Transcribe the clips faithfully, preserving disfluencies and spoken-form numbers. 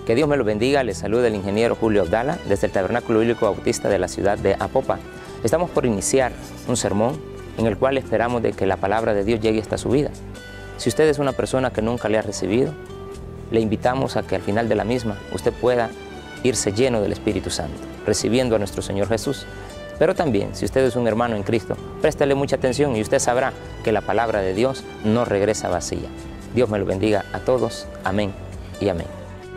Que Dios me lo bendiga. Les saluda el ingeniero Julio Abdala desde el Tabernáculo Bíblico Bautista de la ciudad de Apopa. Estamos por iniciar un sermón en el cual esperamos de que la palabra de Dios llegue hasta su vida. Si usted es una persona que nunca le ha recibido, le invitamos a que al final de la misma usted pueda irse lleno del Espíritu Santo, recibiendo a nuestro Señor Jesús. Pero también, si usted es un hermano en Cristo, préstele mucha atención y usted sabrá que la palabra de Dios no regresa vacía. Dios me lo bendiga a todos. Amén y amén.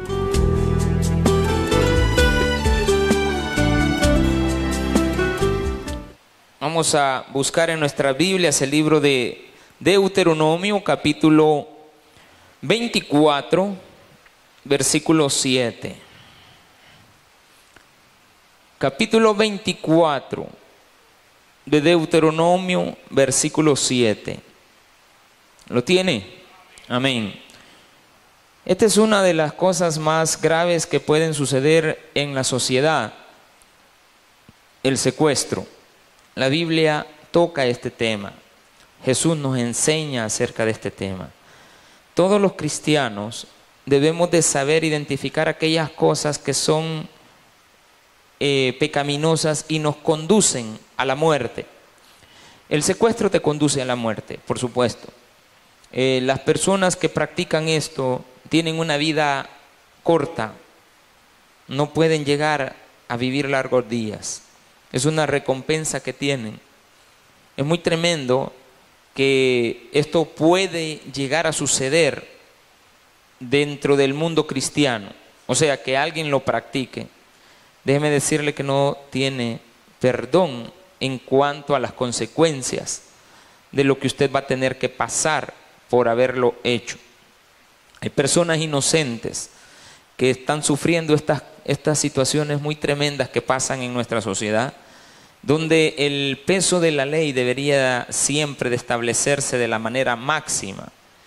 Vamos a buscar en nuestras Biblias el libro de Deuteronomio, capítulo veinticuatro, versículo siete. Capítulo veinticuatro de Deuteronomio, versículo siete. ¿Lo tiene? Amén. Esta es una de las cosas más graves que pueden suceder en la sociedad, el secuestro. La Biblia toca este tema. Jesús nos enseña acerca de este tema. Todos los cristianos debemos de saber identificar aquellas cosas que son eh, pecaminosas y nos conducen a la muerte. El secuestro te conduce a la muerte, por supuesto. Eh, las personas que practican esto tienen una vida corta, no pueden llegar a vivir largos días. Es una recompensa que tienen. Es muy tremendo que esto puede llegar a suceder dentro del mundo cristiano. O sea, que alguien lo practique. Déjeme decirle que no tiene perdón en cuanto a las consecuencias de lo que usted va a tener que pasar por haberlo hecho. Hay personas inocentes que están sufriendo estas, estas situaciones muy tremendas que pasan en nuestra sociedad, donde el peso de la ley debería siempre de establecerse de la manera máxima.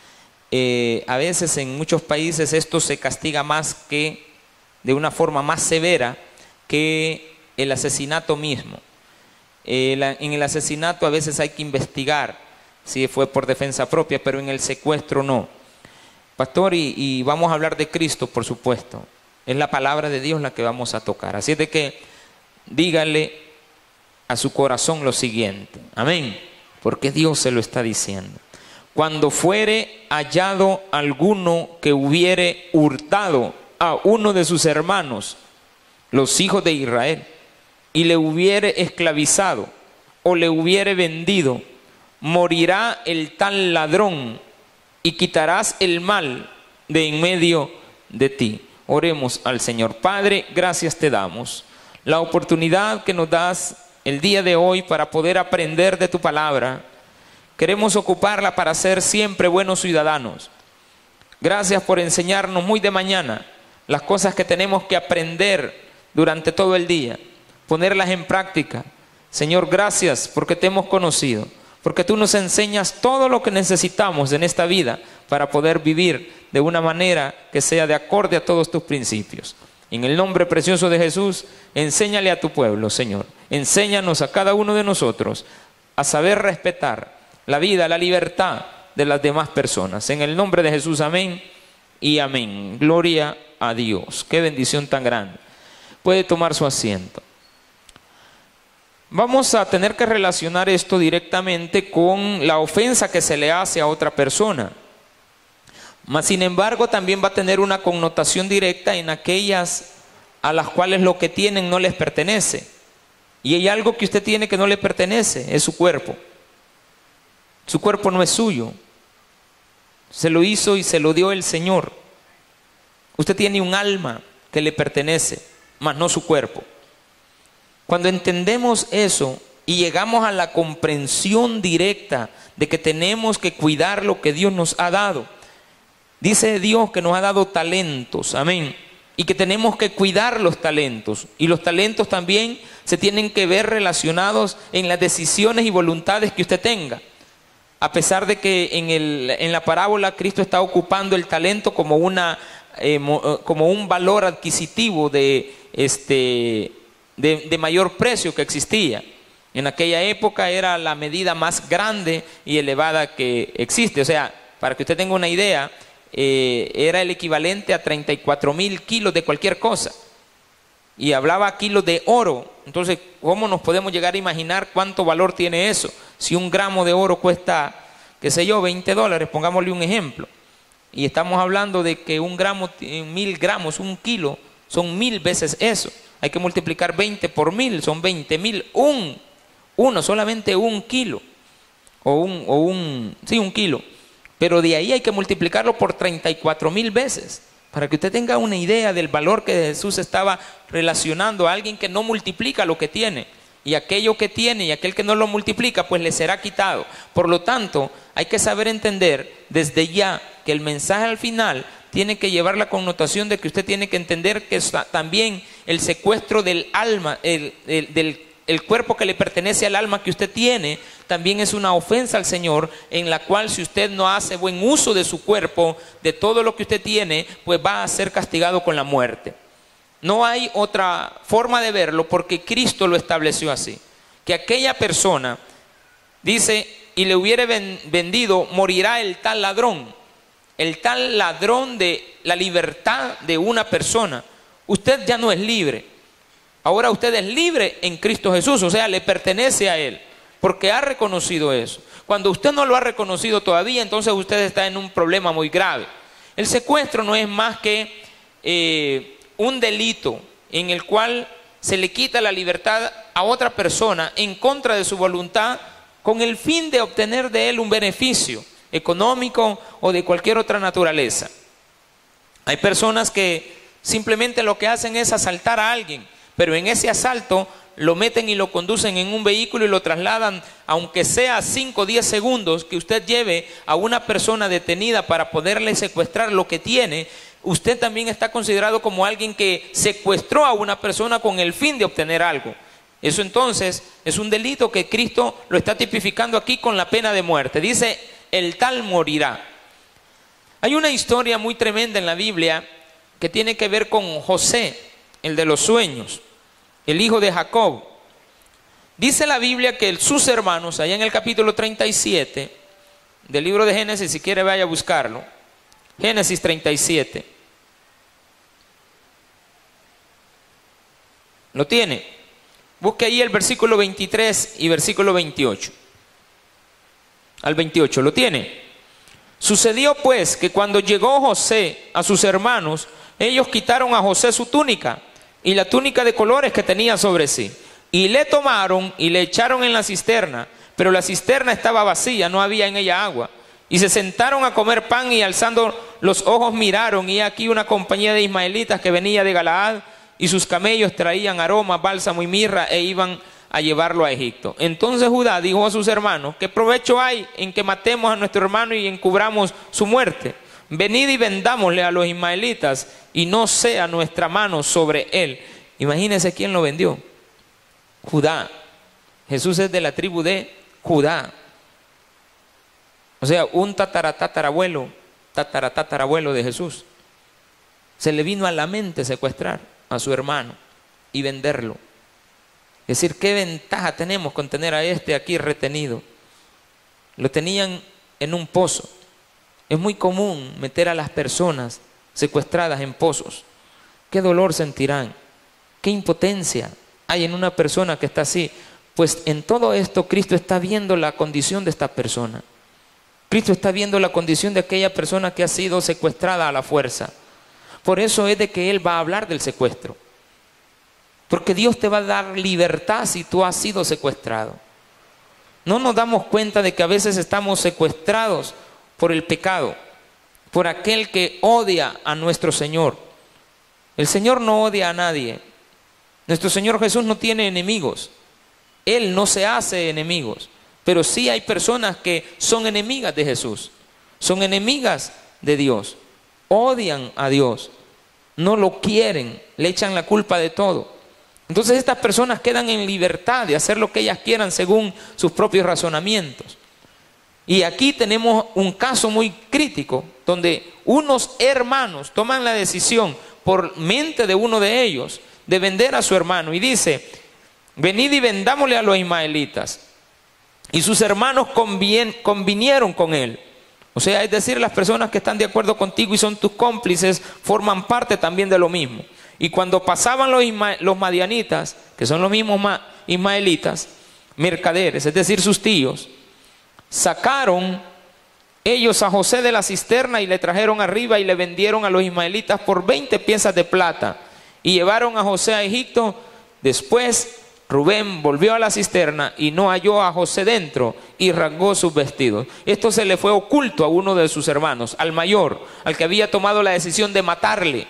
Eh, a veces en muchos países esto se castiga más que, de una forma más severa que el asesinato mismo. Eh, la, en el asesinato a veces hay que investigar si fue por defensa propia, pero en el secuestro no. Pastor, y, y vamos a hablar de Cristo, por supuesto. Es la palabra de Dios la que vamos a tocar. Así es de que dígale a su corazón lo siguiente. Amén. Porque Dios se lo está diciendo. Cuando fuere hallado alguno que hubiere hurtado a uno de sus hermanos, los hijos de Israel, y le hubiere esclavizado o le hubiere vendido, morirá el tal ladrón y quitarás el mal de en medio de ti. Oremos al Señor. Padre, gracias te damos. La oportunidad que nos das el día de hoy para poder aprender de tu palabra. Queremos ocuparla para ser siempre buenos ciudadanos. Gracias por enseñarnos muy de mañana las cosas que tenemos que aprender durante todo el día, ponerlas en práctica. Señor, gracias porque te hemos conocido, porque tú nos enseñas todo lo que necesitamos en esta vida para poder vivir de una manera que sea de acorde a todos tus principios. En el nombre precioso de Jesús, enséñale a tu pueblo, Señor. Enséñanos a cada uno de nosotros a saber respetar la vida, la libertad de las demás personas. En el nombre de Jesús, amén y amén. Gloria a Dios. Qué bendición tan grande. Puede tomar su asiento. Vamos a tener que relacionar esto directamente con la ofensa que se le hace a otra persona. Mas, sin embargo, también va a tener una connotación directa en aquellas a las cuales lo que tienen no les pertenece. Y hay algo que usted tiene que no le pertenece, es su cuerpo. Su cuerpo no es suyo. Se lo hizo y se lo dio el Señor. Usted tiene un alma que le pertenece, mas no su cuerpo. Cuando entendemos eso y llegamos a la comprensión directa de que tenemos que cuidar lo que Dios nos ha dado, dice Dios que nos ha dado talentos, amén, y que tenemos que cuidar los talentos, y los talentos también se tienen que ver relacionados en las decisiones y voluntades que usted tenga. A pesar de que en, el, en la parábola Cristo está ocupando el talento como, una, eh, como un valor adquisitivo de, este, de, de mayor precio que existía. En aquella época era la medida más grande y elevada que existe. O sea, para que usted tenga una idea, eh, era el equivalente a treinta y cuatro mil kilos de cualquier cosa. Y hablaba kilos de oro. Entonces, ¿cómo nos podemos llegar a imaginar cuánto valor tiene eso? Si un gramo de oro cuesta, qué sé yo, veinte dólares, pongámosle un ejemplo. Y estamos hablando de que un gramo, mil gramos, un kilo, son mil veces eso. Hay que multiplicar veinte por mil, son veinte mil. Un, uno, solamente un kilo. O un, o un, sí, un kilo. Pero de ahí hay que multiplicarlo por treinta y cuatro mil veces. Para que usted tenga una idea del valor que Jesús estaba relacionando a alguien que no multiplica lo que tiene. Y aquello que tiene y aquel que no lo multiplica, pues le será quitado. Por lo tanto, hay que saber entender desde ya que el mensaje al final tiene que llevar la connotación de que usted tiene que entender que también el secuestro del alma, el, el, del el cuerpo que le pertenece al alma que usted tiene, también es una ofensa al Señor, en la cual si usted no hace buen uso de su cuerpo, de todo lo que usted tiene, pues va a ser castigado con la muerte. No hay otra forma de verlo, porque Cristo lo estableció así, que aquella persona, dice, y le hubiere vendido, morirá el tal ladrón, el tal ladrón de la libertad de una persona. Usted ya no es libre. Ahora usted es libre en Cristo Jesús, o sea, le pertenece a Él, porque ha reconocido eso. Cuando usted no lo ha reconocido todavía, entonces usted está en un problema muy grave. El secuestro no es más que eh, un delito en el cual se le quita la libertad a otra persona en contra de su voluntad, con el fin de obtener de él un beneficio económico o de cualquier otra naturaleza. Hay personas que simplemente lo que hacen es asaltar a alguien, pero en ese asalto lo meten y lo conducen en un vehículo y lo trasladan, aunque sea cinco o diez segundos que usted lleve a una persona detenida para poderle secuestrar lo que tiene. Usted también está considerado como alguien que secuestró a una persona con el fin de obtener algo. Eso entonces es un delito que Cristo lo está tipificando aquí con la pena de muerte. Dice, el tal morirá. Hay una historia muy tremenda en la Biblia que tiene que ver con José, el de los sueños, el hijo de Jacob. Dice la Biblia que sus hermanos, allá en el capítulo treinta y siete del libro de Génesis, si quiere vaya a buscarlo, Génesis treinta y siete. ¿Lo tiene? Busque ahí el versículo veintitrés y versículo veintiocho. Al veintiocho, ¿lo tiene? Sucedió pues que cuando llegó José a sus hermanos, ellos quitaron a José su túnica y la túnica de colores que tenía sobre sí, y le tomaron y le echaron en la cisterna, pero la cisterna estaba vacía, no había en ella agua. Y se sentaron a comer pan, y alzando los ojos miraron, y aquí una compañía de ismaelitas que venía de Galaad, y sus camellos traían aroma, bálsamo y mirra, e iban a llevarlo a Egipto. Entonces Judá dijo a sus hermanos, ¿qué provecho hay en que matemos a nuestro hermano y encubramos su muerte? Venid y vendámosle a los ismaelitas, y no sea nuestra mano sobre él. Imagínense quién lo vendió. Judá. Jesús es de la tribu de Judá. O sea, un tataratatarabuelo, tataratatarabuelo de Jesús. Se le vino a la mente secuestrar a su hermano y venderlo. Es decir, ¿qué ventaja tenemos con tener a este aquí retenido? Lo tenían en un pozo. Es muy común meter a las personas secuestradas en pozos. ¿Qué dolor sentirán? ¿Qué impotencia hay en una persona que está así? Pues en todo esto Cristo está viendo la condición de esta persona. Cristo está viendo la condición de aquella persona que ha sido secuestrada a la fuerza. Por eso es de que Él va a hablar del secuestro. Porque Dios te va a dar libertad si tú has sido secuestrado. No nos damos cuenta de que a veces estamos secuestrados por el pecado, por aquel que odia a nuestro Señor. El Señor no odia a nadie. Nuestro Señor Jesús no tiene enemigos. Él no se hace enemigos. Pero sí hay personas que son enemigas de Jesús. Son enemigas de Dios. Odian a Dios. No lo quieren. Le echan la culpa de todo. Entonces estas personas quedan en libertad de hacer lo que ellas quieran según sus propios razonamientos. Y aquí tenemos un caso muy crítico, donde unos hermanos toman la decisión por mente de uno de ellos de vender a su hermano. Y dice, venid y vendámosle a los ismaelitas. Y sus hermanos convien, convinieron con él. O sea, es decir, las personas que están de acuerdo contigo y son tus cómplices forman parte también de lo mismo. Y cuando pasaban los, isma los madianitas, que son los mismos ismaelitas, mercaderes, es decir, sus tíos, sacaron ellos a José de la cisterna y le trajeron arriba y le vendieron a los ismaelitas por veinte piezas de plata. Y llevaron a José a Egipto. Después Rubén volvió a la cisterna y no halló a José dentro y rasgó sus vestidos. Esto se le fue oculto a uno de sus hermanos, al mayor, al que había tomado la decisión de matarle.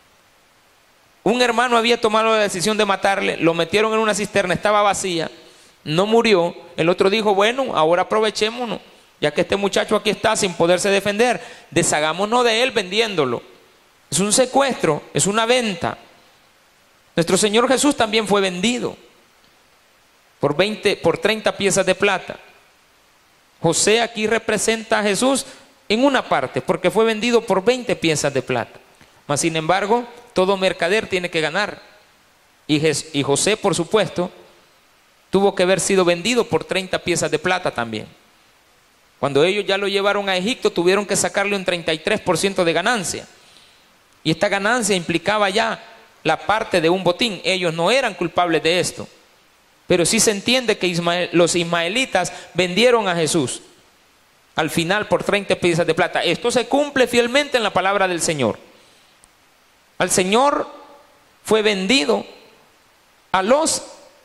Un hermano había tomado la decisión de matarle, lo metieron en una cisterna, estaba vacía, no murió. El otro dijo, bueno, ahora aprovechémonos, ya que este muchacho aquí está sin poderse defender, deshagámonos de él vendiéndolo. Es un secuestro, es una venta. Nuestro Señor Jesús también fue vendido por veinte, por treinta piezas de plata. José aquí representa a Jesús en una parte, porque fue vendido por veinte piezas de plata. Mas sin embargo, todo mercader tiene que ganar. Y, Jes y José, por supuesto, tuvo que haber sido vendido por treinta piezas de plata también. Cuando ellos ya lo llevaron a Egipto, tuvieron que sacarle un treinta y tres por ciento de ganancia. Y esta ganancia implicaba ya la parte de un botín. Ellos no eran culpables de esto. Pero sí se entiende que Ismael, los ismaelitas vendieron a Jesús al final por treinta piezas de plata. Esto se cumple fielmente en la palabra del Señor. Al Señor fue vendido a los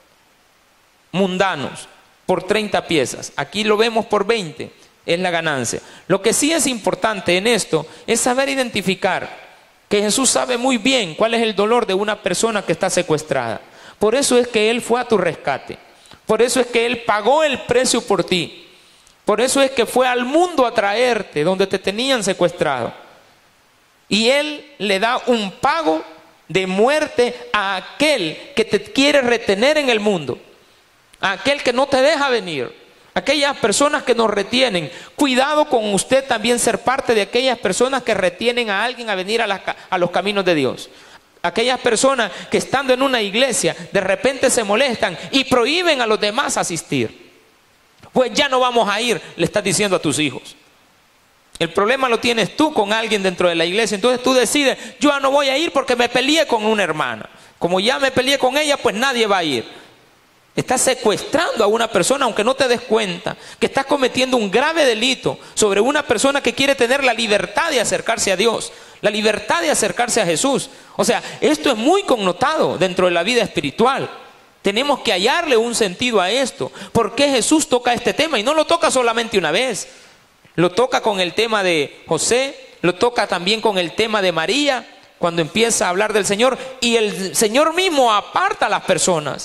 mundanos por treinta piezas. Aquí lo vemos por veinte, es la ganancia. Lo que sí es importante en esto es saber identificar que Jesús sabe muy bien cuál es el dolor de una persona que está secuestrada. Por eso es que Él fue a tu rescate. Por eso es que Él pagó el precio por ti. Por eso es que fue al mundo a traerte donde te tenían secuestrado. Y Él le da un pago de muerte a aquel que te quiere retener en el mundo. A aquel que no te deja venir. Aquellas personas que nos retienen. Cuidado con usted también ser parte de aquellas personas que retienen a alguien a venir a, la, a los caminos de Dios. Aquellas personas que estando en una iglesia de repente se molestan y prohíben a los demás asistir. Pues ya no vamos a ir, le estás diciendo a tus hijos. El problema lo tienes tú con alguien dentro de la iglesia. Entonces tú decides, yo ya no voy a ir porque me peleé con una hermana. Como ya me peleé con ella, pues nadie va a ir. Estás secuestrando a una persona aunque no te des cuenta que estás cometiendo un grave delito sobre una persona que quiere tener la libertad de acercarse a Dios, la libertad de acercarse a Jesús. O sea, esto es muy connotado dentro de la vida espiritual. Tenemos que hallarle un sentido a esto. ¿Por qué Jesús toca este tema? Y no lo toca solamente una vez. Lo toca con el tema de José, lo toca también con el tema de María, cuando empieza a hablar del Señor. Y el Señor mismo aparta a las personas.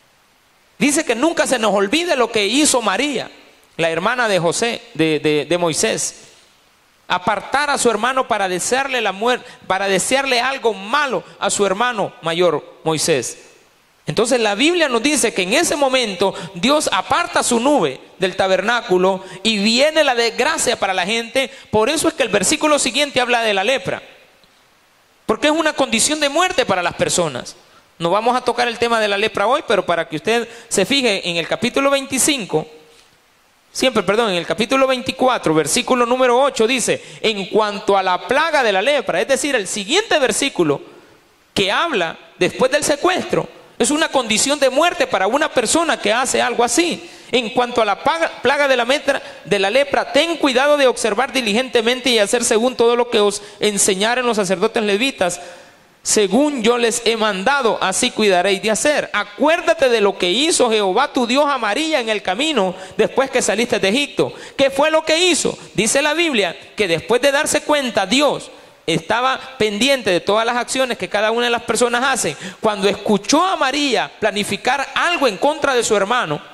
Dice que nunca se nos olvide lo que hizo María, la hermana de José, de, de, de Moisés. Apartar a su hermano para desearle la muerte, para desearle algo malo a su hermano mayor, Moisés. Entonces la Biblia nos dice que en ese momento Dios aparta su nube del tabernáculo y viene la desgracia para la gente. Por eso es que el versículo siguiente habla de la lepra. Porque es una condición de muerte para las personas. No vamos a tocar el tema de la lepra hoy, pero para que usted se fije en el capítulo veinticinco, siempre, perdón, en el capítulo veinticuatro, versículo número ocho, dice, en cuanto a la plaga de la lepra, es decir, el siguiente versículo que habla después del secuestro, es una condición de muerte para una persona que hace algo así. En cuanto a la plaga de la, metra, de la lepra, ten cuidado de observar diligentemente y hacer según todo lo que os enseñaren los sacerdotes levitas. Según yo les he mandado, así cuidaréis de hacer. Acuérdate de lo que hizo Jehová tu Dios a María en el camino después que saliste de Egipto. ¿Qué fue lo que hizo? Dice la Biblia que después de darse cuenta Dios estaba pendiente de todas las acciones que cada una de las personas hacen. Cuando escuchó a María planificar algo en contra de su hermano,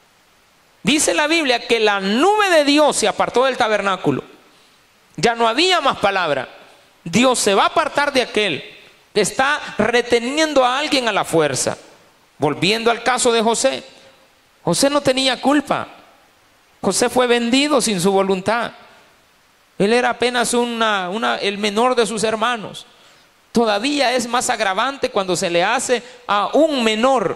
dice la Biblia que la nube de Dios se apartó del tabernáculo. Ya no había más palabra. Dios se va a apartar de aquel que está reteniendo a alguien a la fuerza. Volviendo al caso de José, José no tenía culpa. José fue vendido sin su voluntad. Él era apenas una, una, el menor de sus hermanos. Todavía es más agravante cuando se le hace a un menor.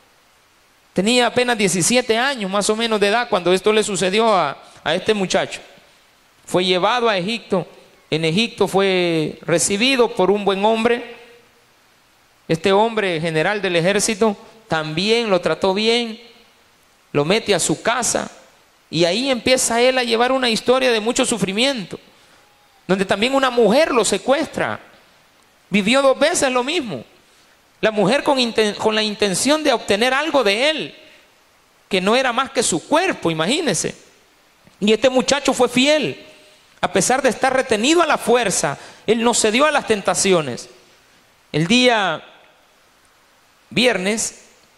Tenía apenas diecisiete años más o menos de edad cuando esto le sucedió a, a este muchacho. fue llevado a Egipto. En Egipto fue recibido por un buen hombre. Este hombre, general del ejército, también lo trató bien, lo mete a su casa, y ahí empieza él a llevar una historia de mucho sufrimiento, donde también una mujer lo secuestra. Vivió dos veces lo mismo. La mujer con, con la intención de obtener algo de él, que no era más que su cuerpo, imagínense. Y este muchacho fue fiel. A pesar de estar retenido a la fuerza, él no cedió a las tentaciones. El día viernes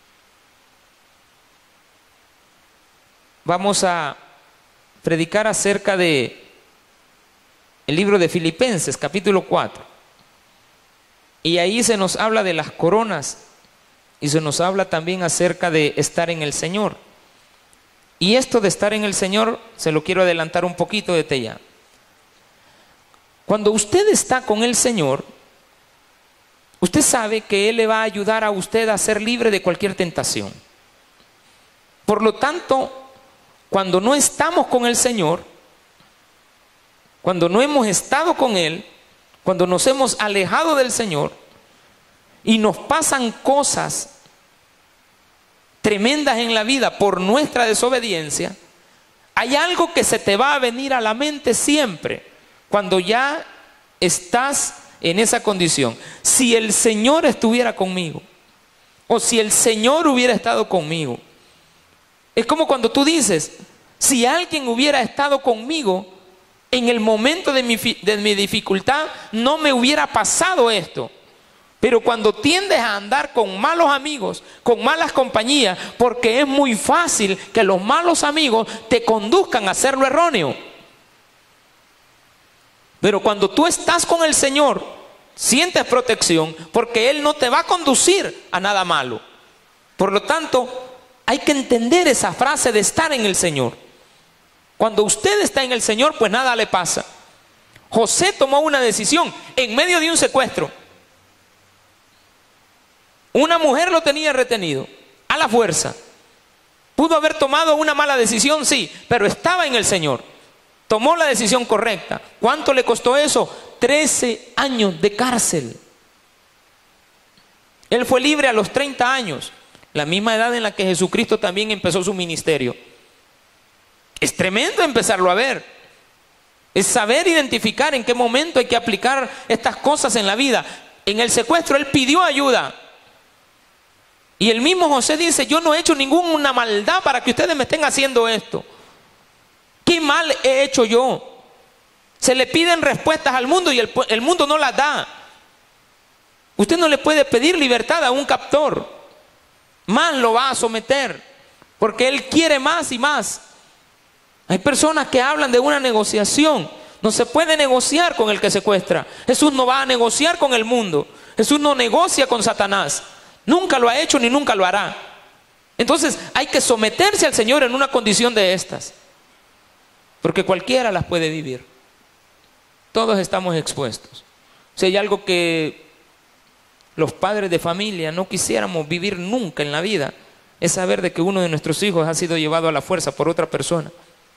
vamos a predicar acerca de el libro de Filipenses, capítulo cuatro. Y ahí se nos habla de las coronas y se nos habla también acerca de estar en el Señor. Y esto de estar en el Señor, se lo quiero adelantar un poquito desde ya. Cuando usted está con el Señor, usted sabe que Él le va a ayudar a usted a ser libre de cualquier tentación. Por lo tanto, cuando no estamos con el Señor, cuando no hemos estado con Él, cuando nos hemos alejado del Señor y nos pasan cosas tremendas en la vida por nuestra desobediencia, hay algo que se te va a venir a la mente siempre cuando ya estás en esa condición. Si el Señor estuviera conmigo, o si el Señor hubiera estado conmigo. Es como cuando tú dices, si alguien hubiera estado conmigo en el momento de mi, de mi dificultad, no me hubiera pasado esto. Pero cuando tiendes a andar con malos amigos, con malas compañías, porque es muy fácil que los malos amigos te conduzcan a hacer lo erróneo. Pero cuando tú estás con el Señor, sientes protección, porque Él no te va a conducir a nada malo. Por lo tanto, hay que entender esa frase de estar en el Señor. Cuando usted está en el Señor, pues nada le pasa. José tomó una decisión en medio de un secuestro. Una mujer lo tenía retenido a la fuerza. Pudo haber tomado una mala decisión, sí, pero estaba en el Señor. Tomó la decisión correcta. ¿Cuánto le costó eso? trece años de cárcel. Él fue libre a los treinta años, la misma edad en la que Jesucristo también empezó su ministerio. Es tremendo empezarlo a ver. Es saber identificar en qué momento hay que aplicar estas cosas en la vida. En el secuestro él pidió ayuda. Y el mismo José dice, yo no he hecho ninguna maldad para que ustedes me estén haciendo esto. ¿Qué mal he hecho yo? Se le piden respuestas al mundo y el, el mundo no las da. Usted no le puede pedir libertad a un captor. Más lo va a someter, porque él quiere más y más. Hay personas que hablan de una negociación. No se puede negociar con el que secuestra. Jesús no va a negociar con el mundo. Jesús no negocia con Satanás. Nunca lo ha hecho ni nunca lo hará. Entonces hay que someterse al Señor en una condición de estas, porque cualquiera las puede vivir. Todos estamos expuestos. Si hay algo que los padres de familia no quisiéramos vivir nunca en la vida, es saber de que uno de nuestros hijos ha sido llevado a la fuerza por otra persona.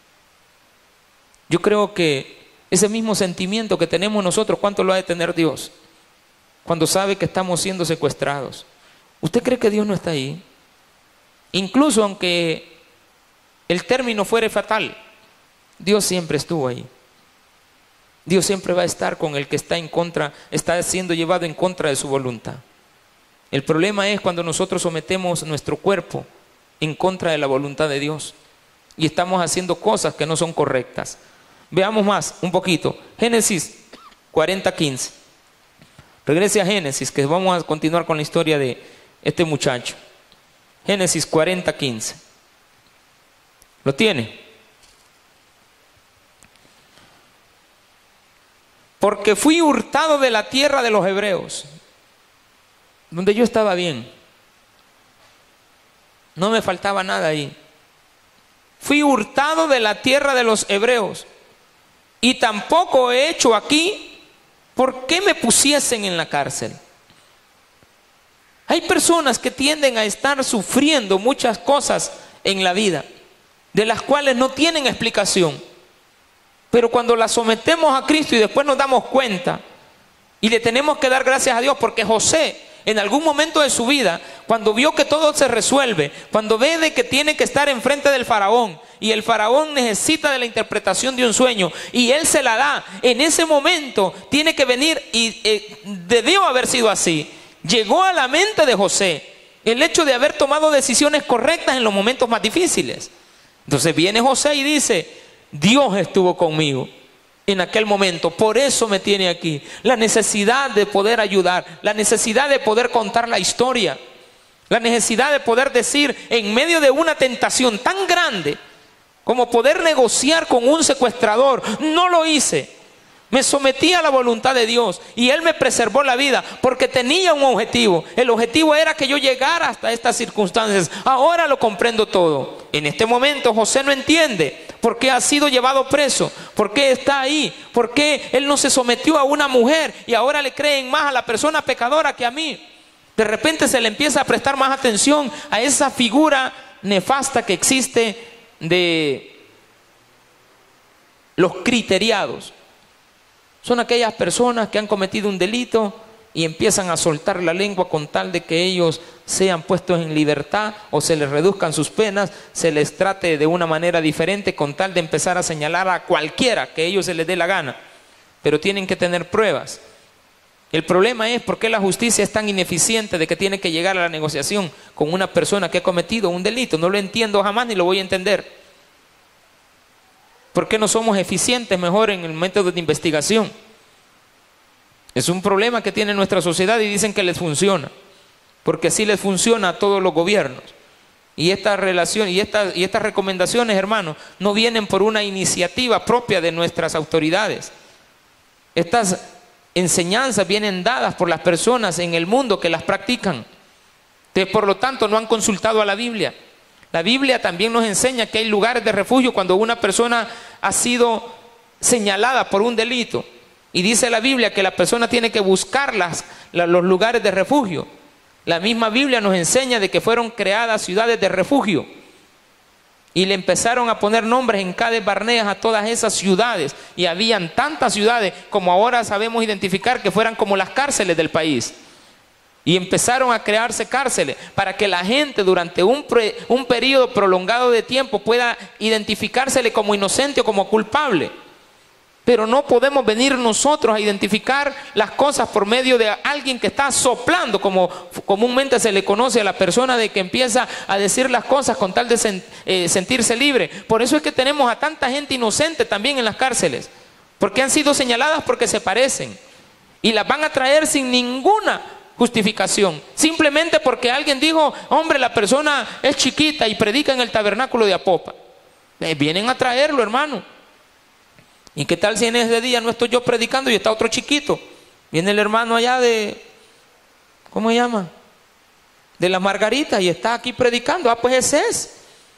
Yo creo que ese mismo sentimiento que tenemos nosotros, ¿cuánto lo ha de tener Dios? Cuando sabe que estamos siendo secuestrados. ¿Usted cree que Dios no está ahí? Incluso aunque el término fuere fatal, Dios siempre estuvo ahí. Dios siempre va a estar con el que está en contra, está siendo llevado en contra de su voluntad. El problema es cuando nosotros sometemos nuestro cuerpo en contra de la voluntad de Dios y estamos haciendo cosas que no son correctas. Veamos más, un poquito. Génesis cuarenta, quince. Regrese a Génesis, que vamos a continuar con la historia de este muchacho. Génesis cuarenta, quince. ¿Lo tiene? Porque fui hurtado de la tierra de los hebreos, donde yo estaba bien. No me faltaba nada ahí. Fui hurtado de la tierra de los hebreos, y tampoco he hecho aquí por qué me pusiesen en la cárcel. Hay personas que tienden a estar sufriendo muchas cosas en la vida, de las cuales no tienen explicación. Pero cuando la sometemos a Cristo y después nos damos cuenta, y le tenemos que dar gracias a Dios, porque José, en algún momento de su vida, cuando vio que todo se resuelve, cuando ve de que tiene que estar enfrente del faraón, y el faraón necesita de la interpretación de un sueño, y él se la da, en ese momento tiene que venir, y eh, debió haber sido así. Llegó a la mente de José el hecho de haber tomado decisiones correctas en los momentos más difíciles. Entonces viene José y dice: Dios estuvo conmigo en aquel momento, por eso me tiene aquí. La necesidad de poder ayudar, la necesidad de poder contar la historia, la necesidad de poder decir en medio de una tentación tan grande como poder negociar con un secuestrador: no lo hice, me sometí a la voluntad de Dios y Él me preservó la vida porque tenía un objetivo. El objetivo era que yo llegara hasta estas circunstancias. Ahora lo comprendo todo. En este momento José no entiende por qué ha sido llevado preso, por qué está ahí, por qué él no se sometió a una mujer y ahora le creen más a la persona pecadora que a mí. De repente se le empieza a prestar más atención a esa figura nefasta que existe de los criteriados. Son aquellas personas que han cometido un delito y empiezan a soltar la lengua con tal de que ellos sean puestos en libertad o se les reduzcan sus penas, se les trate de una manera diferente con tal de empezar a señalar a cualquiera que a ellos se les dé la gana. Pero tienen que tener pruebas. El problema es por qué la justicia es tan ineficiente de que tiene que llegar a la negociación con una persona que ha cometido un delito. No lo entiendo jamás ni lo voy a entender. ¿Por qué no somos eficientes mejor en el método de investigación? Es un problema que tiene nuestra sociedad y dicen que les funciona, porque así les funciona a todos los gobiernos. Y esta relación y, esta, y estas recomendaciones, hermanos, no vienen por una iniciativa propia de nuestras autoridades. Estas enseñanzas vienen dadas por las personas en el mundo que las practican. Entonces, por lo tanto, no han consultado a la Biblia. La Biblia también nos enseña que hay lugares de refugio cuando una persona ha sido señalada por un delito. Y dice la Biblia que la persona tiene que buscar las, los lugares de refugio. La misma Biblia nos enseña de que fueron creadas ciudades de refugio. Y le empezaron a poner nombres en Cades Barneas a todas esas ciudades. Y habían tantas ciudades como ahora sabemos identificar que fueran como las cárceles del país. Y empezaron a crearse cárceles para que la gente durante un, pre, un periodo prolongado de tiempo pueda identificársele como inocente o como culpable. Pero no podemos venir nosotros a identificar las cosas por medio de alguien que está soplando, como comúnmente se le conoce a la persona de que empieza a decir las cosas con tal de sen, eh, sentirse libre. Por eso es que tenemos a tanta gente inocente también en las cárceles, porque han sido señaladas porque se parecen y las van a traer sin ninguna justificación, simplemente porque alguien dijo: hombre, la persona es chiquita y predica en el tabernáculo de Apopa. Eh, vienen a traerlo, hermano. ¿Y qué tal si en ese día no estoy yo predicando y está otro chiquito? Viene el hermano allá de, ¿cómo se llama? De la Margarita y está aquí predicando. Ah, pues ese es.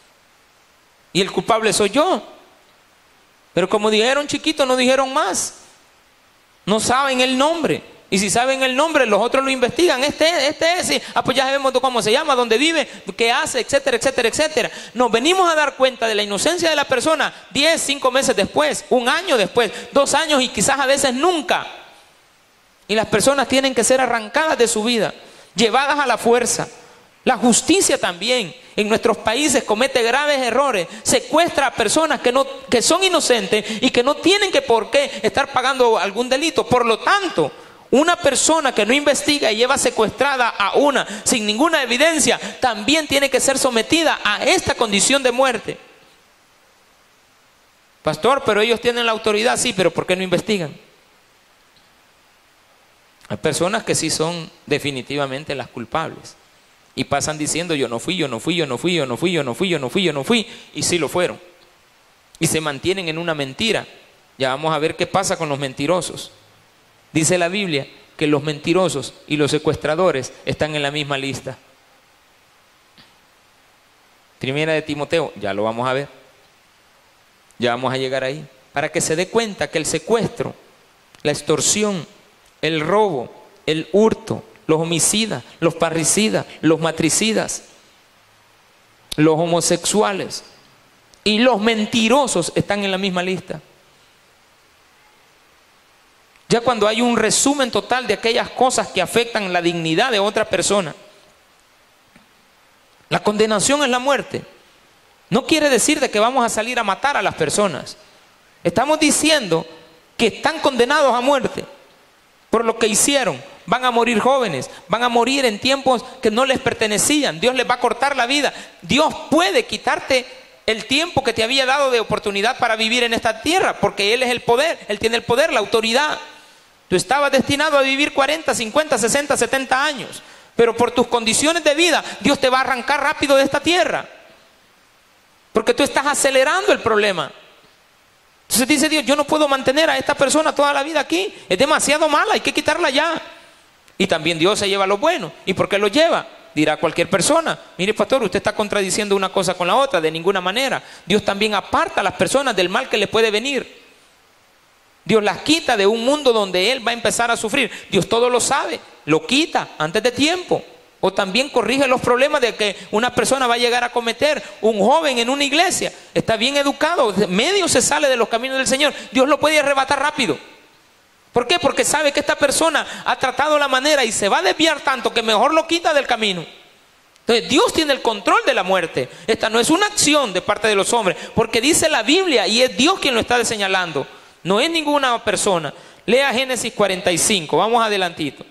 Y el culpable soy yo. Pero como dijeron chiquito, no dijeron más. No saben el nombre. Y si saben el nombre, los otros lo investigan. Este es, este es. Y, ah, pues ya sabemos cómo se llama, dónde vive, qué hace, etcétera, etcétera, etcétera. Nos venimos a dar cuenta de la inocencia de la persona diez, cinco meses después, un año después, dos años y quizás a veces nunca. Y las personas tienen que ser arrancadas de su vida, llevadas a la fuerza. La justicia también en nuestros países comete graves errores, secuestra a personas que, no, que son inocentes y que no tienen que por qué estar pagando algún delito. Por lo tanto, una persona que no investiga y lleva secuestrada a una sin ninguna evidencia, también tiene que ser sometida a esta condición de muerte. Pastor, pero ellos tienen la autoridad. Sí, pero ¿por qué no investigan? Hay personas que sí son definitivamente las culpables y pasan diciendo: yo no fui, yo no fui, yo no fui, yo no fui, yo no fui, yo no fui, yo no fui, y sí lo fueron. Y se mantienen en una mentira. Ya vamos a ver qué pasa con los mentirosos. Dice la Biblia que los mentirosos y los secuestradores están en la misma lista. Primera de Timoteo, ya lo vamos a ver. Ya vamos a llegar ahí. Para que se dé cuenta que el secuestro, la extorsión, el robo, el hurto, los homicidas, los parricidas, los matricidas, los homosexuales y los mentirosos están en la misma lista. Ya cuando hay un resumen total de aquellas cosas que afectan la dignidad de otra persona. La condenación es la muerte. No quiere decir de que vamos a salir a matar a las personas. Estamos diciendo que están condenados a muerte por lo que hicieron. Van a morir jóvenes, van a morir en tiempos que no les pertenecían. Dios les va a cortar la vida. Dios puede quitarte el tiempo que te había dado de oportunidad para vivir en esta tierra, porque Él es el poder, Él tiene el poder, la autoridad. Tú estabas destinado a vivir cuarenta, cincuenta, sesenta, setenta años, pero por tus condiciones de vida, Dios te va a arrancar rápido de esta tierra, porque tú estás acelerando el problema. Entonces dice Dios, yo no puedo mantener a esta persona toda la vida aquí, es demasiado mala, hay que quitarla ya. Y también Dios se lleva lo bueno. ¿Y por qué lo lleva? Dirá cualquier persona, mire pastor, usted está contradiciendo una cosa con la otra. De ninguna manera. Dios también aparta a las personas del mal que les puede venir. Dios las quita de un mundo donde Él va a empezar a sufrir. Dios todo lo sabe, lo quita antes de tiempo. O también corrige los problemas de que una persona va a llegar a cometer. Un joven en una iglesia está bien educado, medio se sale de los caminos del Señor, Dios lo puede arrebatar rápido. ¿Por qué? Porque sabe que esta persona ha tratado la manera y se va a desviar tanto que mejor lo quita del camino. Entonces Dios tiene el control de la muerte. Esta no es una acción de parte de los hombres, porque dice la Biblia y es Dios quien lo está señalando. No es ninguna persona. Lea Génesis cuarenta y cinco, vamos adelantito.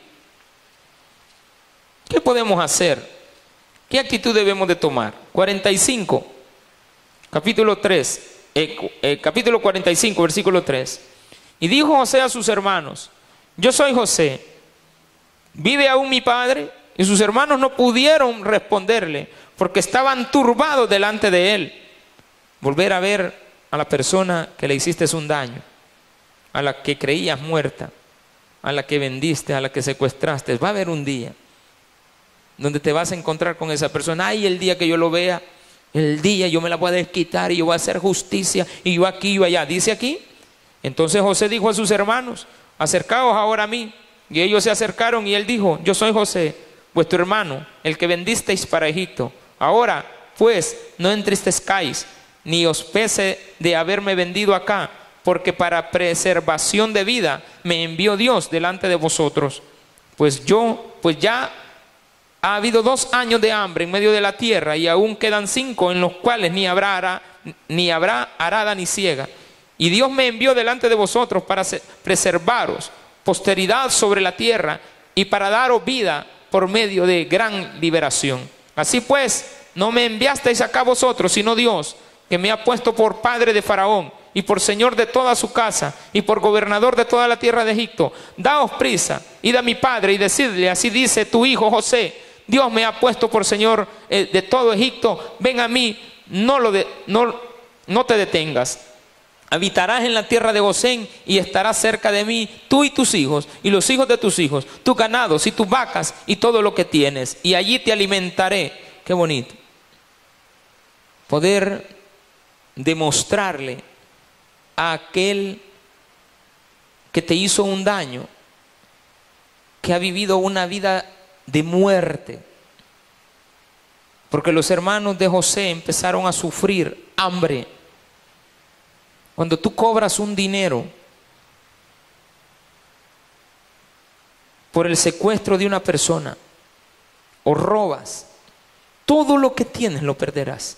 ¿Qué podemos hacer? ¿Qué actitud debemos de tomar? cuarenta y cinco, capítulo tres, eh, eh, capítulo cuarenta y cinco, versículo tres. Y dijo José a sus hermanos, yo soy José, ¿vive aún mi padre? Y sus hermanos no pudieron responderle, porque estaban turbados delante de él. Volver a ver a la persona que le hiciste un daño, a la que creías muerta, a la que vendiste, a la que secuestraste. Va a haber un día donde te vas a encontrar con esa persona. Ay, el día que yo lo vea, el día yo me la voy a desquitar y yo voy a hacer justicia y yo aquí y yo allá. Dice aquí. Entonces José dijo a sus hermanos, acercaos ahora a mí. Y ellos se acercaron y él dijo, yo soy José, vuestro hermano, el que vendisteis para Egipto. Ahora, pues, no entristezcáis, ni os pese de haberme vendido acá, porque para preservación de vida me envió Dios delante de vosotros. Pues yo, pues ya ha habido dos años de hambre en medio de la tierra, y aún quedan cinco en los cuales ni habrá, ara, ni habrá arada ni siega. Y Dios me envió delante de vosotros para preservaros posteridad sobre la tierra y para daros vida por medio de gran liberación. Así pues, no me enviasteis acá vosotros, sino Dios, que me ha puesto por padre de Faraón y por señor de toda su casa y por gobernador de toda la tierra de Egipto. Daos prisa, id a mi padre y decidle, así dice tu hijo José, Dios me ha puesto por señor eh, de todo Egipto, ven a mí, no, lo de, no, no te detengas. Habitarás en la tierra de Gosén y estarás cerca de mí, tú y tus hijos, y los hijos de tus hijos, tus ganados y tus vacas y todo lo que tienes, y allí te alimentaré. Qué bonito. Poder demostrarle a aquel que te hizo un daño, que ha vivido una vida de muerte. Porque los hermanos de José empezaron a sufrir hambre. Cuando tú cobras un dinero por el secuestro de una persona o robas, todo lo que tienes lo perderás.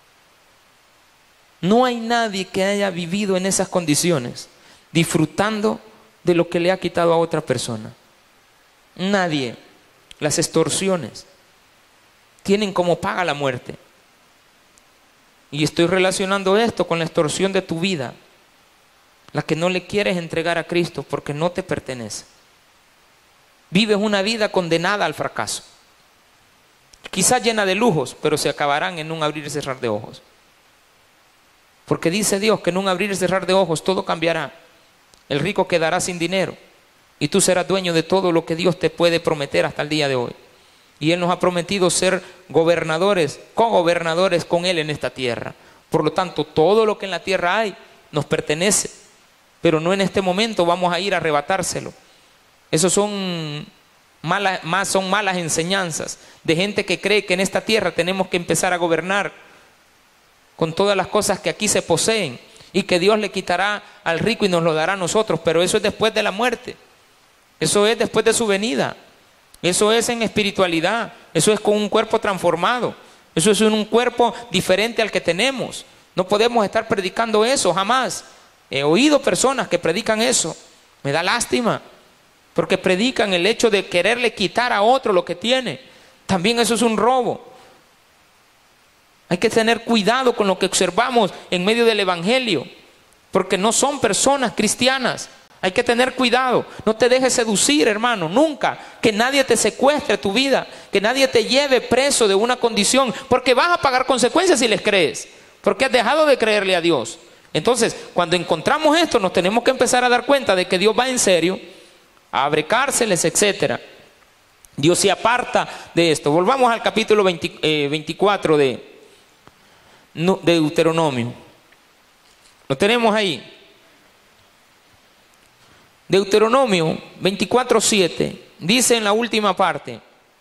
No hay nadie que haya vivido en esas condiciones disfrutando de lo que le ha quitado a otra persona. Nadie. Las extorsiones tienen como paga la muerte. Y estoy relacionando esto con la extorsión de tu vida, la que no le quieres entregar a Cristo porque no te pertenece. Vives una vida condenada al fracaso, quizás llena de lujos, pero se acabarán en un abrir y cerrar de ojos. Porque dice Dios que en un abrir y cerrar de ojos todo cambiará. El rico quedará sin dinero y tú serás dueño de todo lo que Dios te puede prometer hasta el día de hoy. Y Él nos ha prometido ser gobernadores, cogobernadores con Él en esta tierra. Por lo tanto, todo lo que en la tierra hay nos pertenece. Pero no en este momento vamos a ir a arrebatárselo. Esos son malas, más son malas enseñanzas de gente que cree que en esta tierra tenemos que empezar a gobernar con todas las cosas que aquí se poseen. y que Dios le quitará al rico y nos lo dará a nosotros, pero eso es después de la muerte, eso es después de su venida, eso es en espiritualidad, eso es con un cuerpo transformado, eso es en un cuerpo diferente al que tenemos. No podemos estar predicando eso, jamás. He oído personas que predican eso, me da lástima, porque predican el hecho de quererle quitar a otro lo que tiene. También eso es un robo. Hay que tener cuidado con lo que observamos en medio del evangelio, porque no son personas cristianas. Hay que tener cuidado. No te dejes seducir, hermano, nunca. Que nadie te secuestre tu vida, que nadie te lleve preso de una condición, porque vas a pagar consecuencias si les crees, porque has dejado de creerle a Dios. Entonces, cuando encontramos esto, nos tenemos que empezar a dar cuenta de que Dios va en serio, abre cárceles, etcétera. Dios se aparta de esto. Volvamos al capítulo veinte, eh, veinticuatro de de Deuteronomio. Lo tenemos ahí. Deuteronomio veinticuatro siete dice en la última parte: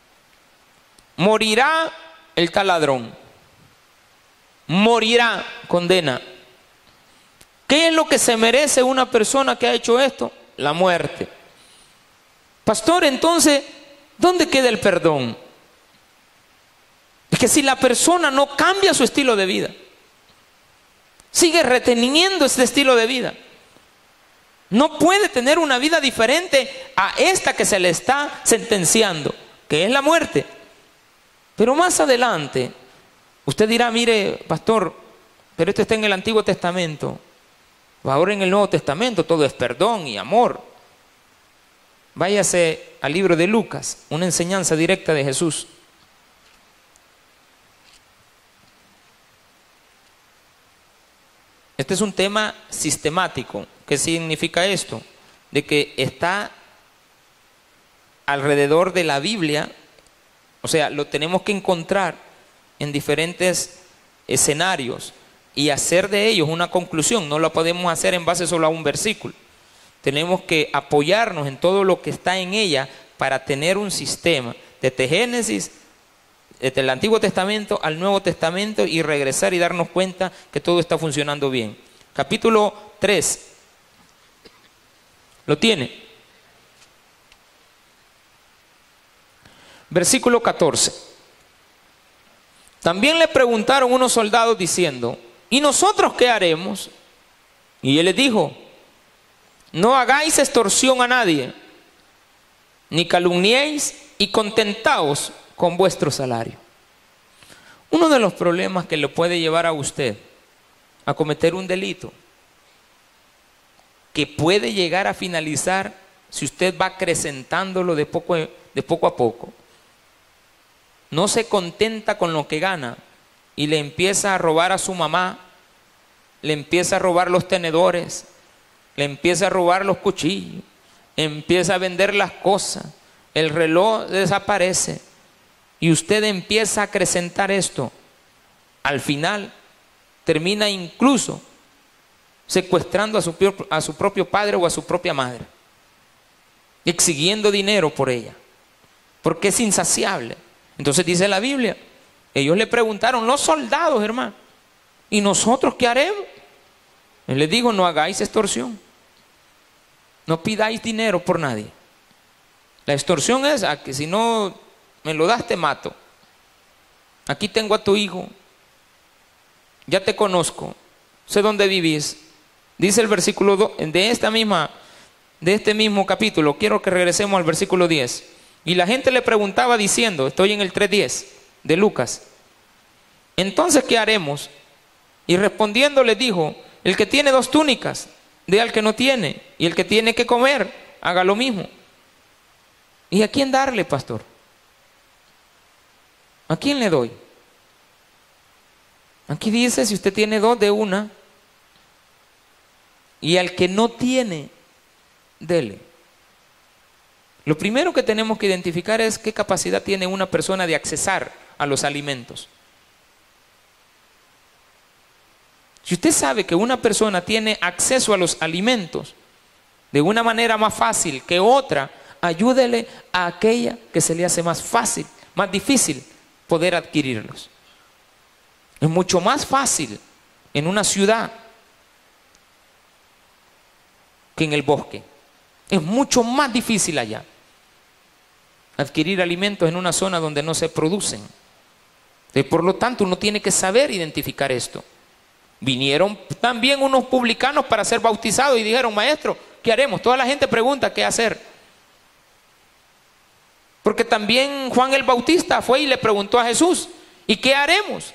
morirá el tal ladrón. Morirá, condena. ¿Qué es lo que se merece una persona que ha hecho esto? La muerte. Pastor, entonces, ¿dónde queda el perdón? Es que si la persona no cambia su estilo de vida, sigue reteniendo este estilo de vida, no puede tener una vida diferente a esta que se le está sentenciando, que es la muerte. Pero más adelante, usted dirá: mire, pastor, pero esto está en el Antiguo Testamento. Ahora en el Nuevo Testamento todo es perdón y amor. Váyase al libro de Lucas, una enseñanza directa de Jesús. Este es un tema sistemático. ¿Qué significa esto? De que está alrededor de la Biblia, o sea, lo tenemos que encontrar en diferentes escenarios y hacer de ellos una conclusión. No lo podemos hacer en base solo a un versículo. Tenemos que apoyarnos en todo lo que está en ella para tener un sistema desde Génesis, desde el Antiguo Testamento al Nuevo Testamento, y regresar y darnos cuenta que todo está funcionando bien. Capítulo tres. ¿Lo tiene? Versículo catorce. También le preguntaron unos soldados diciendo: ¿y nosotros qué haremos? Y él les dijo: no hagáis extorsión a nadie, ni calumniéis, y contentaos con vuestro salario. Uno de los problemas que le puede llevar a usted a cometer un delito, que puede llegar a finalizar si usted va acrecentándolo de poco, de poco a poco, no se contenta con lo que gana y le empieza a robar a su mamá, le empieza a robar los tenedores, le empieza a robar los cuchillos, empieza a vender las cosas, el reloj desaparece y usted empieza a acrecentar esto. Al final termina incluso secuestrando a su, a su propio padre o a su propia madre, exigiendo dinero por ella, porque es insaciable. Entonces dice la Biblia, ellos le preguntaron, los soldados, hermano, ¿y nosotros qué haremos? Él les dijo: no hagáis extorsión, no pidáis dinero por nadie. La extorsión es a que si no me lo das te mato. Aquí tengo a tu hijo, ya te conozco, sé dónde vivís. Dice el versículo dos de esta misma, de este mismo capítulo. Quiero que regresemos al versículo diez. Y la gente le preguntaba diciendo, estoy en el tres diez de Lucas: entonces, ¿qué haremos? Y respondiendo les dijo: el que tiene dos túnicas, dé al que no tiene, y el que tiene que comer, haga lo mismo. ¿Y a quién darle, pastor? ¿A quién le doy? Aquí dice, si usted tiene dos, de una, y al que no tiene, dele. Lo primero que tenemos que identificar es qué capacidad tiene una persona de accesar a los alimentos. Si usted sabe que una persona tiene acceso a los alimentos de una manera más fácil que otra, ayúdele a aquella que se le hace más fácil, más difícil poder adquirirlos. Es mucho más fácil en una ciudad que en el bosque. Es mucho más difícil allá adquirir alimentos en una zona donde no se producen. Entonces, por lo tanto, uno tiene que saber identificar esto. Vinieron también unos publicanos para ser bautizados y dijeron, maestro, ¿qué haremos? Toda la gente pregunta qué hacer. Porque también Juan el Bautista fue y le preguntó a Jesús, ¿y qué haremos?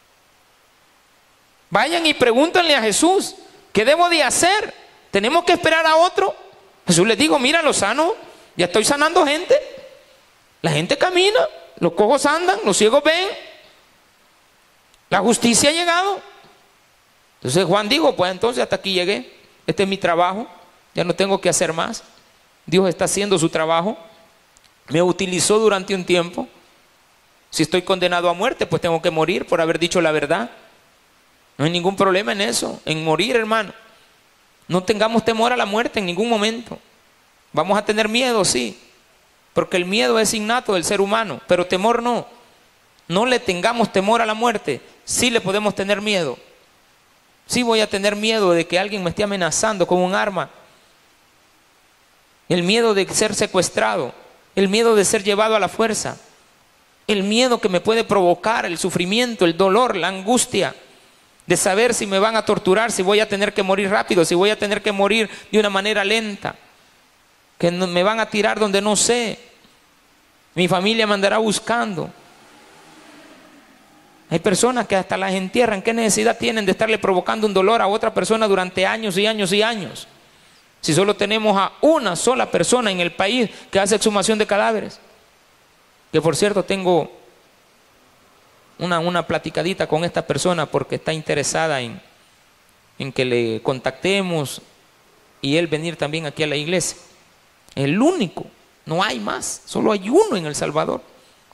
Vayan y pregúntenle a Jesús, ¿qué debo de hacer? ¿Tenemos que esperar a otro? Jesús les dijo, mira, los sano, ya estoy sanando gente. La gente camina, los cojos andan, los ciegos ven. La justicia ha llegado. Entonces Juan dijo, pues entonces hasta aquí llegué. Este es mi trabajo, ya no tengo que hacer más. Dios está haciendo su trabajo. Me utilizó durante un tiempo. Si estoy condenado a muerte, pues tengo que morir por haber dicho la verdad. No hay ningún problema en eso, en morir, hermano. No tengamos temor a la muerte en ningún momento. Vamos a tener miedo, sí, porque el miedo es innato del ser humano, pero temor no. No le tengamos temor a la muerte. Sí le podemos tener miedo. Sí voy a tener miedo de que alguien me esté amenazando con un arma. El miedo de ser secuestrado. El miedo de ser llevado a la fuerza. El miedo que me puede provocar el sufrimiento, el dolor, la angustia de saber si me van a torturar, si voy a tener que morir rápido, si voy a tener que morir de una manera lenta, que no, me van a tirar donde no sé. Mi familia me andará buscando. Hay personas que hasta las entierran. ¿Qué necesidad tienen de estarle provocando un dolor a otra persona durante años y años y años? Si solo tenemos a una sola persona en el país que hace exhumación de cadáveres. Que por cierto tengo una, una platicadita con esta persona porque está interesada en, en que le contactemos y él venir también aquí a la iglesia. El único, no hay más, solo hay uno en El Salvador.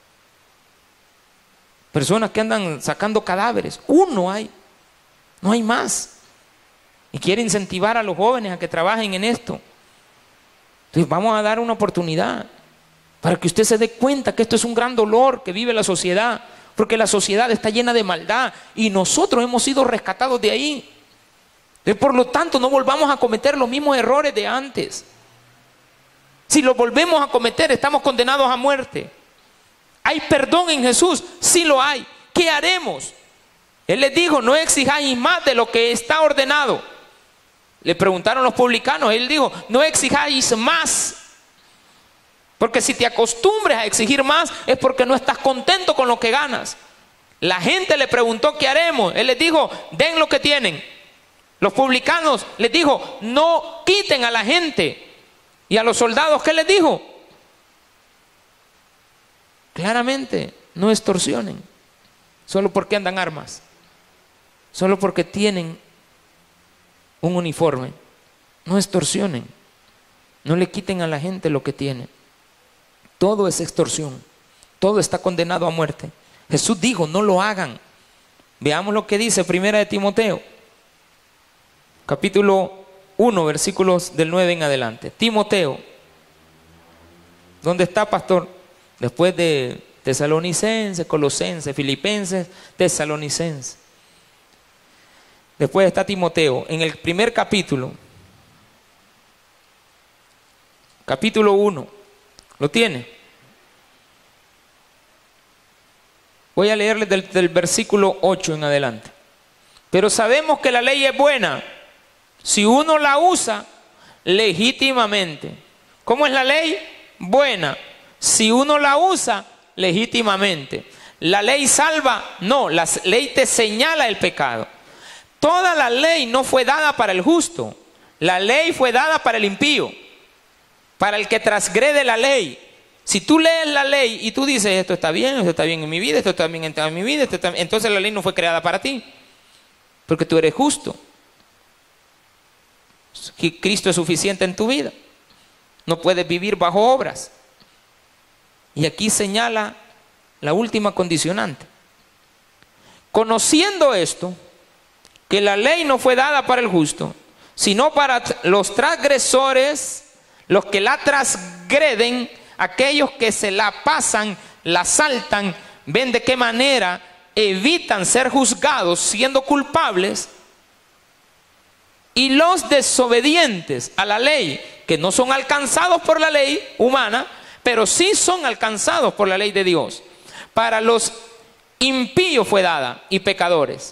Personas que andan sacando cadáveres, uno hay, no hay más. Y quiere incentivar a los jóvenes a que trabajen en esto. Entonces vamos a dar una oportunidad para que usted se dé cuenta que esto es un gran dolor que vive la sociedad, porque la sociedad está llena de maldad y nosotros hemos sido rescatados de ahí. Entonces, por lo tanto, no volvamos a cometer los mismos errores de antes. Si los volvemos a cometer, estamos condenados a muerte. ¿Hay perdón en Jesús? Sí lo hay. ¿Qué haremos? Él les dijo, no exijáis más de lo que está ordenado. Le preguntaron los publicanos, él dijo, no exijáis más. Porque si te acostumbres a exigir más, es porque no estás contento con lo que ganas. La gente le preguntó, ¿qué haremos? Él les dijo, den lo que tienen. Los publicanos les dijo, no quiten a la gente. Y a los soldados, ¿qué les dijo? Claramente, no extorsionen, solo porque andan armas, solo porque tienen un uniforme. No extorsionen, no le quiten a la gente lo que tiene. Todo es extorsión, todo está condenado a muerte. Jesús dijo, no lo hagan. Veamos lo que dice Primera de Timoteo, capítulo uno, versículos del nueve en adelante. Timoteo, ¿dónde está, pastor? Después de Tesalonicenses, Colosenses, Filipenses, Tesalonicenses. Después está Timoteo, en el primer capítulo, capítulo uno. ¿Lo tiene? Voy a leerles del, del versículo ocho en adelante. Pero sabemos que la ley es buena si uno la usa legítimamente. ¿Cómo es la ley? Buena si uno la usa legítimamente. ¿La ley salva? No, la ley te señala el pecado. Toda la ley no fue dada para el justo. La ley fue dada para el impío, para el que transgrede la ley. Si tú lees la ley y tú dices, esto está bien, esto está bien en mi vida, esto está bien en mi vida, esto está bien, entonces la ley no fue creada para ti, porque tú eres justo. Cristo es suficiente en tu vida. No puedes vivir bajo obras. Y aquí señala la última condicionante. Conociendo esto, que la ley no fue dada para el justo, sino para los transgresores, los que la transgreden, aquellos que se la pasan, la saltan, ven de qué manera evitan ser juzgados siendo culpables y los desobedientes a la ley, que no son alcanzados por la ley humana, pero sí son alcanzados por la ley de Dios. Para los impíos fue dada y pecadores,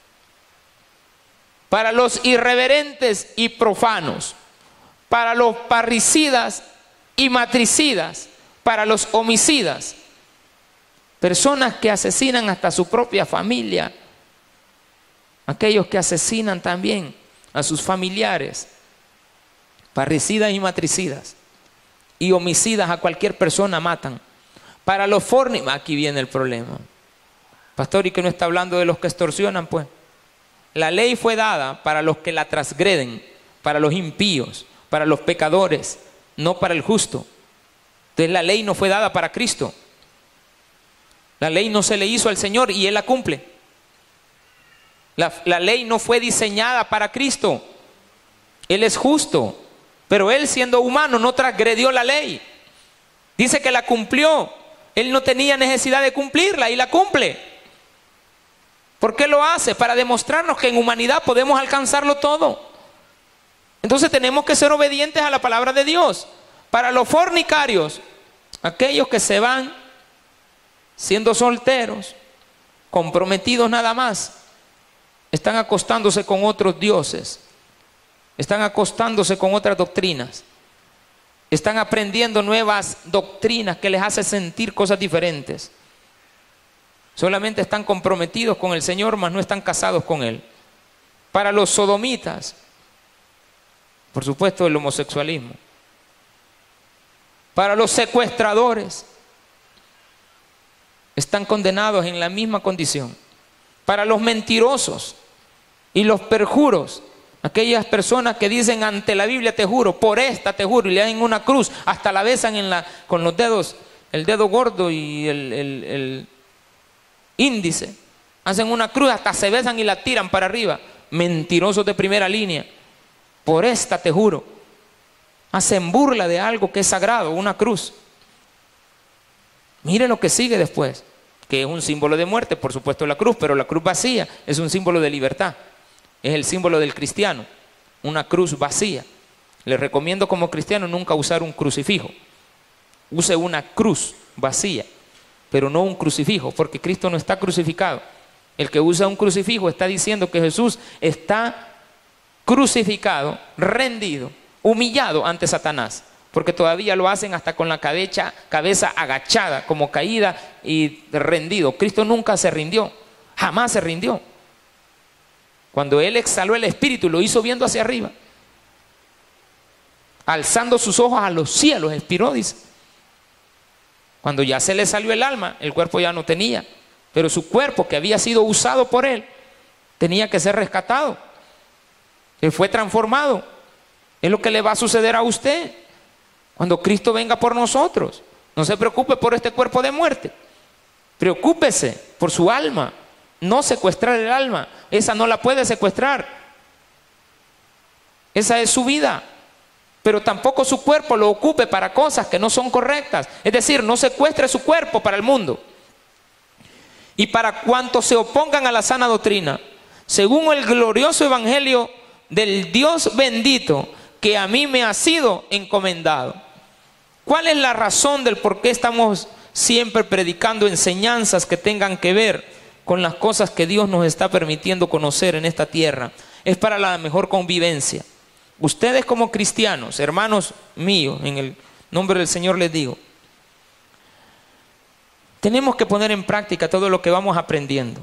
para los irreverentes y profanos, para los parricidas y matricidas, para los homicidas, personas que asesinan hasta su propia familia, aquellos que asesinan también a sus familiares, parricidas y matricidas, y homicidas a cualquier persona matan. Para los fornicarios, aquí viene el problema. Pastor, ¿y que no está hablando de los que extorsionan? Pues la ley fue dada para los que la transgreden, para los impíos, para los pecadores, no para el justo. Entonces la ley no fue dada para Cristo. La ley no se le hizo al Señor y Él la cumple. La, la ley no fue diseñada para Cristo. Él es justo, pero Él, siendo humano, no transgredió la ley. Dice que la cumplió. Él no tenía necesidad de cumplirla y la cumple. ¿Por qué lo hace? Para demostrarnos que en humanidad podemos alcanzarlo todo. Entonces tenemos que ser obedientes a la palabra de Dios. Para los fornicarios, aquellos que se van siendo solteros, comprometidos nada más, están acostándose con otros dioses, están acostándose con otras doctrinas, están aprendiendo nuevas doctrinas que les hacen sentir cosas diferentes. Solamente están comprometidos con el Señor, mas no están casados con Él. Para los sodomitas, por supuesto, el homosexualismo. Para los secuestradores, están condenados en la misma condición. Para los mentirosos y los perjuros, aquellas personas que dicen ante la Biblia te juro, por esta te juro, y le dan una cruz, hasta la besan en la, con los dedos, el dedo gordo y el, el, el índice, hacen una cruz, hasta se besan y la tiran para arriba. Mentirosos de primera línea. Por esta te juro. Hacen burla de algo que es sagrado, una cruz. Mire lo que sigue después, que es un símbolo de muerte, por supuesto la cruz, pero la cruz vacía es un símbolo de libertad. Es el símbolo del cristiano, una cruz vacía. Les recomiendo como cristiano nunca usar un crucifijo. Use una cruz vacía, pero no un crucifijo, porque Cristo no está crucificado. El que usa un crucifijo está diciendo que Jesús está crucificado, rendido, humillado ante Satanás, porque todavía lo hacen hasta con la cabeza, cabeza agachada, como caída y rendido. Cristo nunca se rindió, jamás se rindió. Cuando Él exhaló el Espíritu, lo hizo viendo hacia arriba, alzando sus ojos a los cielos, expiró, dice. Cuando ya se le salió el alma, el cuerpo ya no tenía, pero su cuerpo, que había sido usado por Él, tenía que ser rescatado. Él fue transformado. Es lo que le va a suceder a usted cuando Cristo venga por nosotros. No se preocupe por este cuerpo de muerte, preocúpese por su alma. No secuestrar el alma, esa no la puede secuestrar, esa es su vida. Pero tampoco su cuerpo lo ocupe para cosas que no son correctas. Es decir, no secuestre su cuerpo para el mundo. Y para cuantos se opongan a la sana doctrina, según el glorioso evangelio del Dios bendito, que a mí me ha sido encomendado. ¿Cuál es la razón del por qué estamos siempre predicando enseñanzas que tengan que ver con las cosas que Dios nos está permitiendo conocer en esta tierra? Es para la mejor convivencia. Ustedes como cristianos, hermanos míos, en el nombre del Señor les digo, tenemos que poner en práctica todo lo que vamos aprendiendo.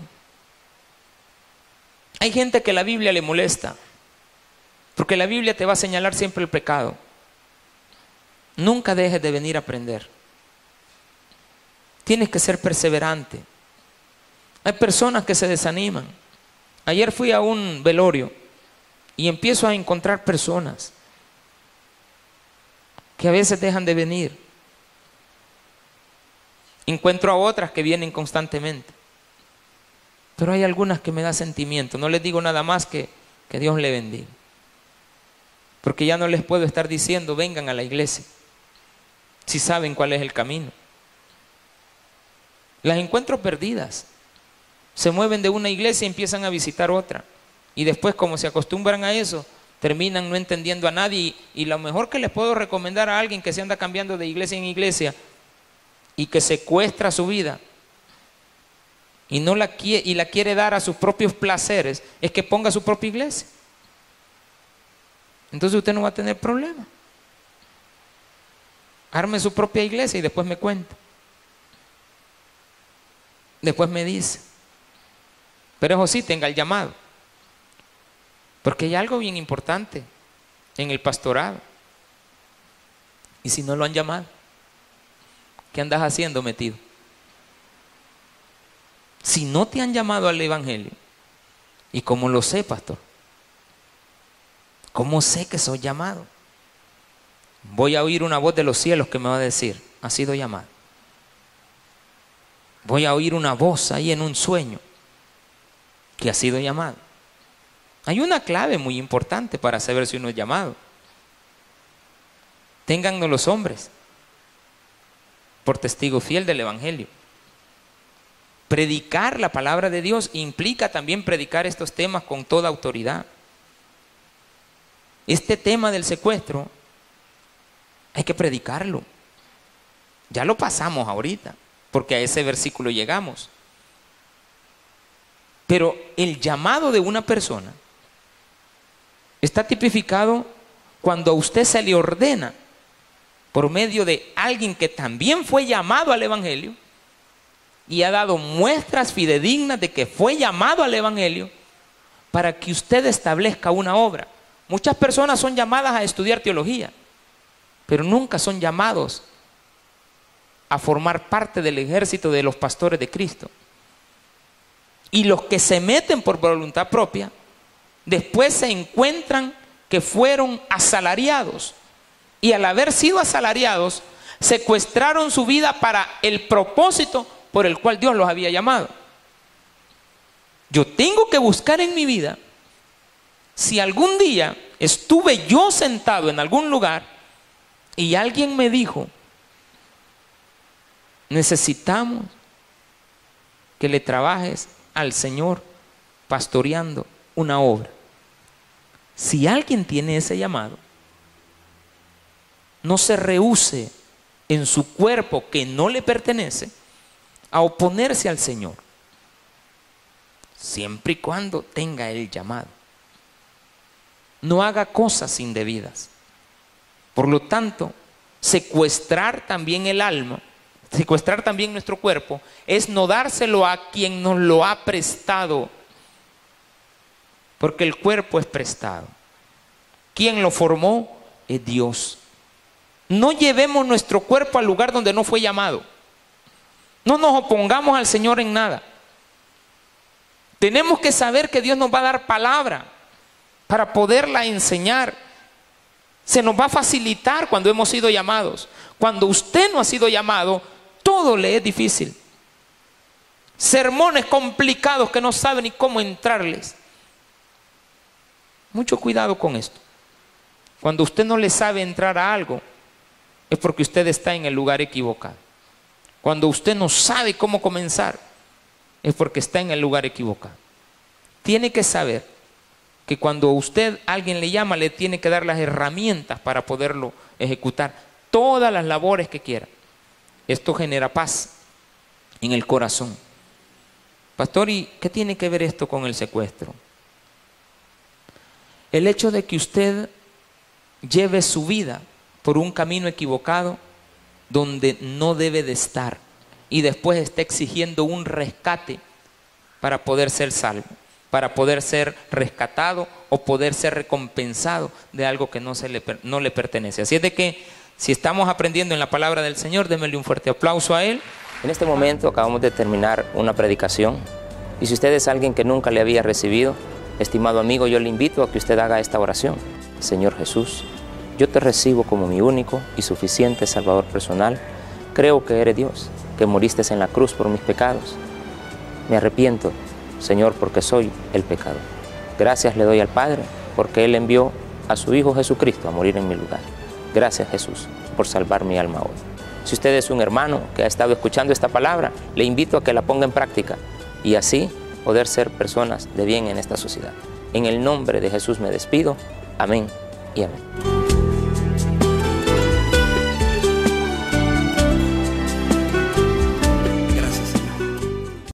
Hay gente que la Biblia le molesta, porque la Biblia te va a señalar siempre el pecado. Nunca dejes de venir a aprender. Tienes que ser perseverante. Hay personas que se desaniman. Ayer fui a un velorio y empiezo a encontrar personas que a veces dejan de venir. Encuentro a otras que vienen constantemente. Pero hay algunas que me da sentimiento. No les digo nada más que que Dios le bendiga. Porque ya no les puedo estar diciendo vengan a la iglesia, si saben cuál es el camino. Las encuentro perdidas. Se mueven de una iglesia y empiezan a visitar otra. Y después, como se acostumbran a eso, terminan no entendiendo a nadie. Y, y lo mejor que les puedo recomendar a alguien que se anda cambiando de iglesia en iglesia y que secuestra su vida y, no la, quiere, y la quiere dar a sus propios placeres, es que ponga su propia iglesia. Entonces usted no va a tener problema. Arme su propia iglesia y después me cuenta. Después me dice. Pero eso sí, tenga el llamado. Porque hay algo bien importante en el pastorado. Y si no lo han llamado, ¿qué andas haciendo metido? Si no te han llamado al evangelio, ¿y cómo lo sé, pastor? ¿Cómo sé que soy llamado? Voy a oír una voz de los cielos que me va a decir, ha sido llamado. Voy a oír una voz ahí en un sueño que ha sido llamado. Hay una clave muy importante para saber si uno es llamado. Téngannos los hombres por testigo fiel del evangelio. Predicar la palabra de Dios implica también predicar estos temas con toda autoridad. Este tema del secuestro hay que predicarlo. Ya lo pasamos ahorita, porque a ese versículo llegamos. Pero el llamado de una persona está tipificado cuando a usted se le ordena por medio de alguien que también fue llamado al evangelio y ha dado muestras fidedignas de que fue llamado al evangelio para que usted establezca una obra. Muchas personas son llamadas a estudiar teología, pero nunca son llamados a formar parte del ejército de los pastores de Cristo. Y los que se meten por voluntad propia, después se encuentran que fueron asalariados. Y al haber sido asalariados, secuestraron su vida para el propósito por el cual Dios los había llamado. Yo tengo que buscar en mi vida, si algún día estuve yo sentado en algún lugar y alguien me dijo, necesitamos que le trabajes al Señor pastoreando una obra. Si alguien tiene ese llamado, no se rehúse en su cuerpo que no le pertenece a oponerse al Señor, siempre y cuando tenga el llamado. No haga cosas indebidas. Por lo tanto, secuestrar también el alma, secuestrar también nuestro cuerpo, es no dárselo a quien nos lo ha prestado, porque el cuerpo es prestado. Quien lo formó es Dios. No llevemos nuestro cuerpo al lugar donde no fue llamado. No nos opongamos al Señor en nada. Tenemos que saber que Dios nos va a dar palabra para poderla enseñar. Se nos va a facilitar cuando hemos sido llamados. Cuando usted no ha sido llamado, todo le es difícil. Sermones complicados que no sabe ni cómo entrarles. Mucho cuidado con esto. Cuando usted no le sabe entrar a algo, es porque usted está en el lugar equivocado. Cuando usted no sabe cómo comenzar, es porque está en el lugar equivocado. Tiene que saber que cuando usted, alguien le llama, le tiene que dar las herramientas para poderlo ejecutar. Todas las labores que quiera. Esto genera paz en el corazón. Pastor, ¿y qué tiene que ver esto con el secuestro? El hecho de que usted lleve su vida por un camino equivocado donde no debe de estar y después está exigiendo un rescate para poder ser salvo, para poder ser rescatado o poder ser recompensado de algo que no, se le, no le pertenece. Así es de que si estamos aprendiendo en la palabra del Señor, démosle un fuerte aplauso a Él. En este momento acabamos de terminar una predicación y si usted es alguien que nunca le había recibido, estimado amigo, yo le invito a que usted haga esta oración. Señor Jesús, yo te recibo como mi único y suficiente Salvador personal. Creo que eres Dios, que moriste en la cruz por mis pecados. Me arrepiento, Señor, porque soy el pecador. Gracias le doy al Padre, porque Él envió a su Hijo Jesucristo a morir en mi lugar. Gracias, Jesús, por salvar mi alma hoy. Si usted es un hermano que ha estado escuchando esta palabra, le invito a que la ponga en práctica y así poder ser personas de bien en esta sociedad. En el nombre de Jesús me despido. Amén y amén.